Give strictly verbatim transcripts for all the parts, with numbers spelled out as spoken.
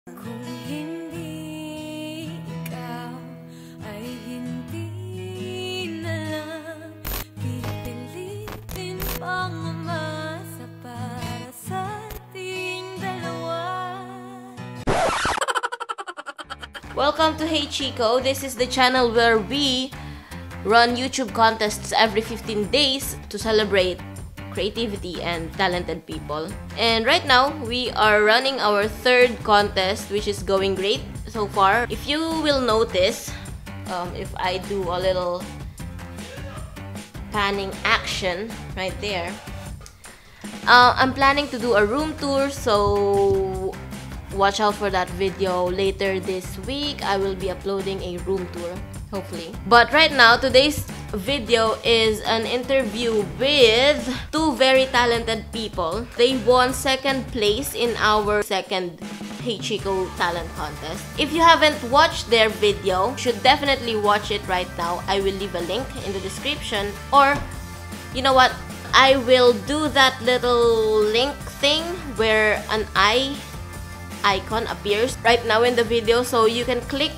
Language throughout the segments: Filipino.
Kung hindi ikaw ay hindi na lang pipilitin pang umasa para sa ating dalawa. Welcome to Hey Chiko. This is the channel where we run YouTube contests every fifteen days to celebrate creativity and talented people. And right now, we are running our third contest, which is going great so far. If you will notice, um, if I do a little panning action right there, uh, I'm planning to do a room tour, so watch out for that video later this week. I will be uploading a room tour, hopefully. But right now, today's video is an interview with two very talented people. They won second place in our second Hey Chiko talent contest. If you haven't watched their video, you should definitely watch it right now. I will leave a link in the description, or you know what, I will do that little link thing where an eye icon appears right now in the video, so you can click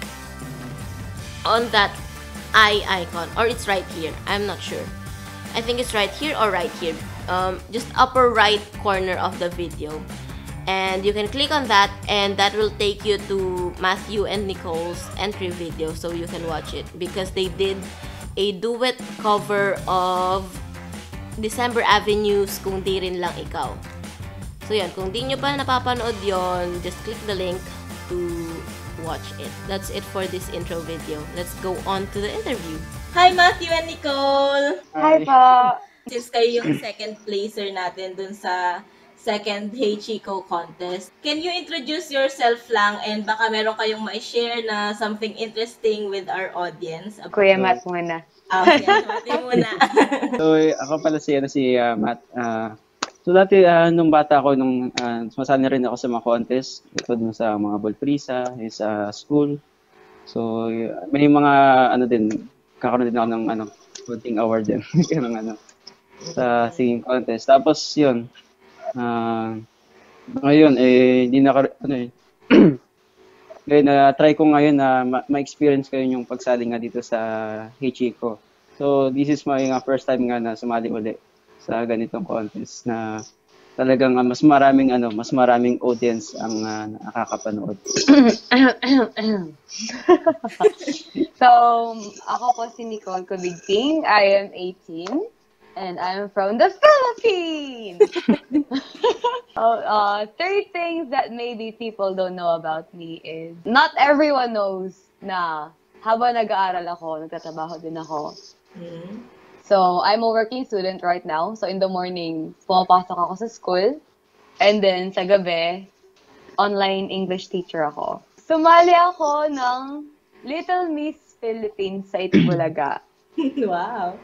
on that eye icon, or it's right here, I'm not sure. I think it's right here or right here, um, just upper right corner of the video, and you can click on that, and that will take you to Matthew and Nicole's entry video, so you can watch it, because they did a duet cover of December Avenue's Kung Di Rin Lang Ikaw. So yan, kung di nyo pa napapanood yon, just click the link to watch it. That's it for this intro video. Let's go on to the interview. Hi Matthew and Nicole! Hi po! Since kayo yung second placer natin dun sa second Hey Chiko contest, can you introduce yourself lang, and baka meron kayong ma-share na something interesting with our audience? Kuya Matt muna. Ah, okay. Matthew muna. So, ako pala si, ano, si uh, Matt. Uh, So dati uh, nung bata ako, nung uh, sumasali rin ako sa mga contest, ito dun sa mga Bolprisa, sa school. So uh, may mga ano din, kakaroon din ako ng ano, kunting award din ng ano, sa singing contest. Tapos yun, uh, ngayon eh hindi na ano eh. Ngayon na uh, try ko ngayon na uh, ma-experience ko yung pagsali nga dito sa Hey Chiko. So this is my uh, first time nga na sumali ulit sa ganitong contest na talagang uh, mas maraming ano, mas maraming audience ang uh, nakakapanood. So, ako po si Nicole Kubigting. I am eighteen and I am from the Philippines. Oh, uh, three things that maybe people don't know about me is not everyone knows na habang nag-aaral ako, nagtatrabaho din ako. Mm-hmm. So, I'm a working student right now. So, in the morning, pumapasok ako sa school. And then, sa gabi, online English teacher ako. Sumali ako ng Little Miss Philippines sa Itbulaga. Wow!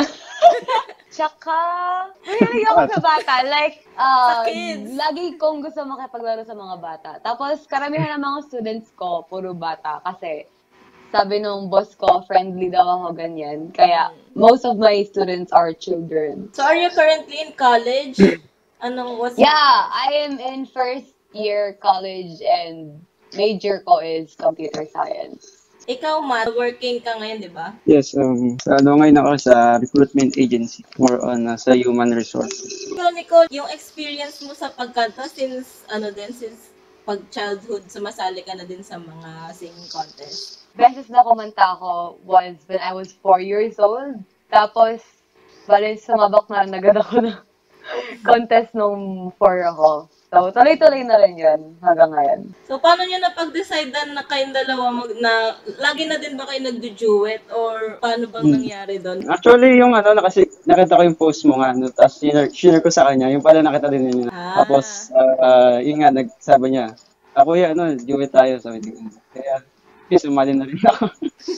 Tsaka, really ako sa bata. Like, uh, sa kids. Lagi kong gusto makipaglaro sa mga bata. Tapos, karamihan ng mga students ko, puro bata. Kasi, sabi nung boss ko, friendly daw ako ganyan. Kaya, most of my students are children. So, are you currently in college? Anong, what's Yeah, I am in first year college and major ko is computer science. Ikaw, Matt, working ka ngayon, di ba? Yes, um, sa ano ngayon ako sa recruitment agency, more on uh, sa human resources. So, Nicole, yung experience mo sa pagkanta since, ano din, since pag-childhood, sumasali ka na din sa mga singing contest? Beses na kumanta ako was when I was four years old. Tapos, bali sumabak na nagad ako ng contest nung four ako. So, tuloy-tuloy na rin yun hanggang ngayon. So, paano nyo napag-decide na kayong dalawa mag, na, lagi na din ba kayo nag-duet, or paano bang nangyari doon? Actually, yung ano, kasi nakita ko yung post mo nga, no, tapos share, share ko sa kanya, yung pala nakita din niya. Ah. Tapos, uh, uh, yun nga, nagsabi niya, ako yan, ano, duet tayo, sabi niya. Kaya, okay, sumali na rin ako.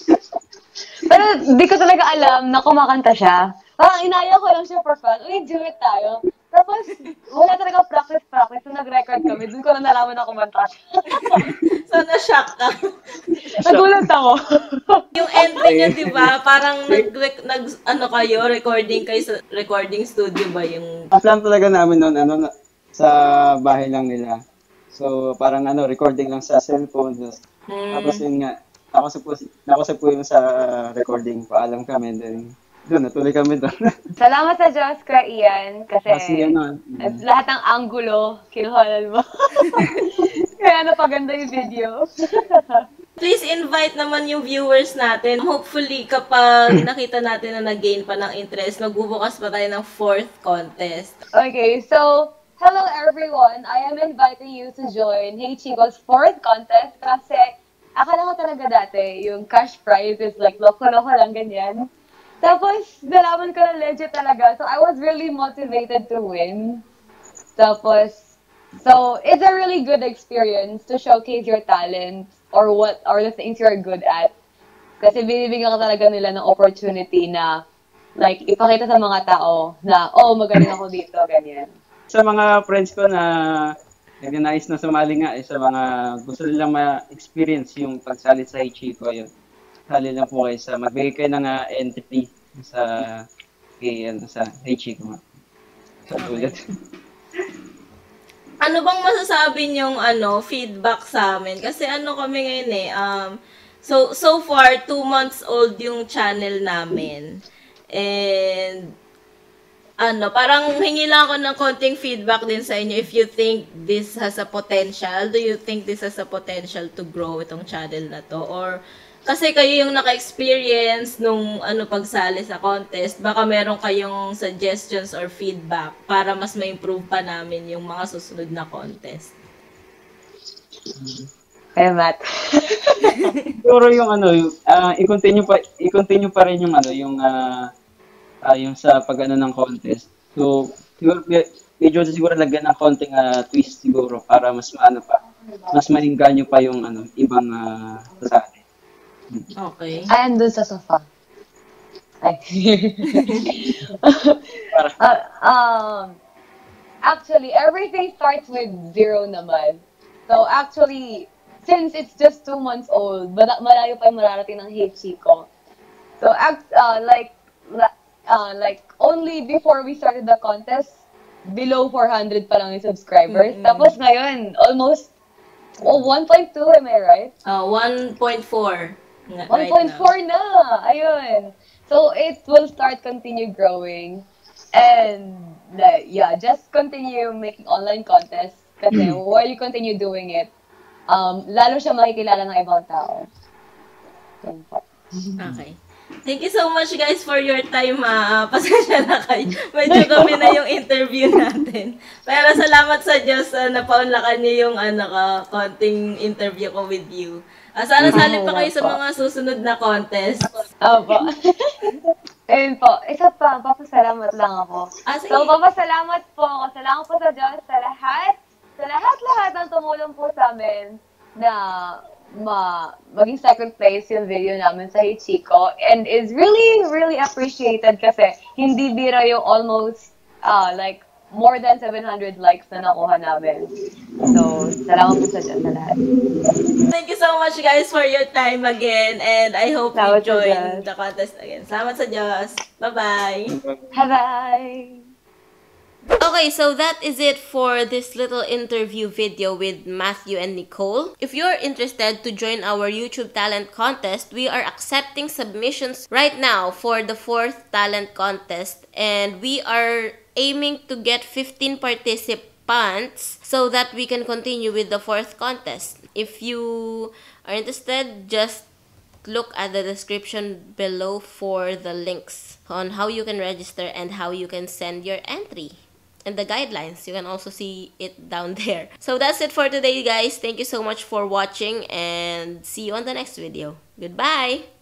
Pero di ko talaga alam na kumakanta siya. Parang inaya ko lang siya for fun. Uy, duet tayo. Tapos, wala talaga practice-practice. So, nag-record kami. Doon ko na nalaman na kumanta. So, na-shock ka. Nagulat ako. Yung entry niyo, di ba? Parang nag, nag, ano kayo, recording kayo sa recording studio ba yung... Ang plan talaga namin noon, ano, sa bahay lang nila. So, parang ano, recording lang sa cellphone. Tapos, tapos Hmm. yun nga, nakausap po, nakausap po yung sa recording, paalam kami, then doon, natuloy kami doon. Salamat sa Diyos, Kuya Ian, kasi Kasi ano, at mm, lahat ng angulo, kinuhanan mo. Kaya napaganda yung video. Please invite naman yung viewers natin. Hopefully, kapag nakita natin na nag-gain pa ng interest, magbubukas pa tayo ng fourth contest. Okay, so, hello everyone. I am inviting you to join Hey Chiko's fourth contest kasi akala ko talaga dati, yung cash prize is like loko-loko lang ganyan. Tapos, nalaman ko na legit talaga. So, I was really motivated to win. Tapos, so, it's a really good experience to showcase your talent or what are the things you're good at. Kasi binibigyan ka talaga nila ng opportunity na like, ipakita sa mga tao na, oh, magaling ako dito, ganyan. sa mga friends ko na nag-nais na sumali nga, eh, sa mga gusto nilang ma-experience yung pagsali sa Hey Chiko, yun. Sali lang po kayo sa, magbigay kayo ng uh, entry sa, kay, ano, sa Hey Chiko nga. Sa tulad. Ano bang masasabi niyong ano, feedback sa amin? Kasi ano kami ngayon eh, um, so, so far, two months old yung channel namin. And, ano, parang hingi lang ako ng konting feedback din sa inyo if you think this has a potential. Do you think this has a potential to grow itong channel na to? Or, kasi kayo yung naka-experience nung ano pagsali sa contest, baka meron kayong suggestions or feedback para mas ma-improve pa namin yung mga susunod na contest. Kaya, Matt. Siguro yung ano, yung, ah, i-continue pa, i-continue pa rin yung ano, yung ah, ah, yung sa pag-ano ng contest. So, siguro, me- medyo siguro lagyan ng konting ah, twist siguro para mas maano pa, mas maingganyo pa yung ano, ibang uh, sasali. Okay. Ayan dun sa sofa. Ay. Para, Uh, um, actually, everything starts with zero naman. So, actually, since it's just two months old, mala- malayo pa yung mararating ng Hey Chiko. So, act, uh, like, la- uh, like, only before we started the contest, below four hundred pa lang yung subscribers. Mm-mm. Tapos ngayon, almost oh, one point two, am I right? Uh, one point four. nga- right one point four now. na! Ayun. So, it will start continue growing. And, like, yeah, just continue making online contests. Kasi while you continue doing it, um, lalo siya makikilala ng ibang tao. Yun po. Okay. Thank you so much guys for your time ha. Pasensya na kayo. Medyo kami na yung interview natin. Pero salamat sa Diyos uh, napaunlakan niyo yung ano ka, konting interview ko with you. Uh, sana sali pa kayo sa mga susunod na contest. Opo. Ayun po. Isa pa, papasalamat lang ako. Ah, sige. So, papasalamat po ako. Salamat po sa Diyos, sa lahat, sa lahat-lahat ng tumulong po sa amin na ma maging second place yung video namin sa Hey Chiko. And is really, really appreciated kasi hindi bira yung almost, uh, like, more than seven hundred likes na nakuha namin. So, salamat po sa Diyos sa lahat. Thank you so much guys for your time again and I hope you Salamat sa join Diyos. the contest again. Salamat sa Diyos. Bye-bye. Bye-bye! Okay, so that is it for this little interview video with Matthew and Nicole. If you're interested to join our YouTube talent contest, we are accepting submissions right now for the fourth talent contest and we are aiming to get fifteen participants so that we can continue with the fourth contest. If you are interested, just look at the description below for the links on how you can register and how you can send your entry. And the guidelines, you can also see it down there. So that's it for today, guys. Thank you so much for watching and see you on the next video. Goodbye!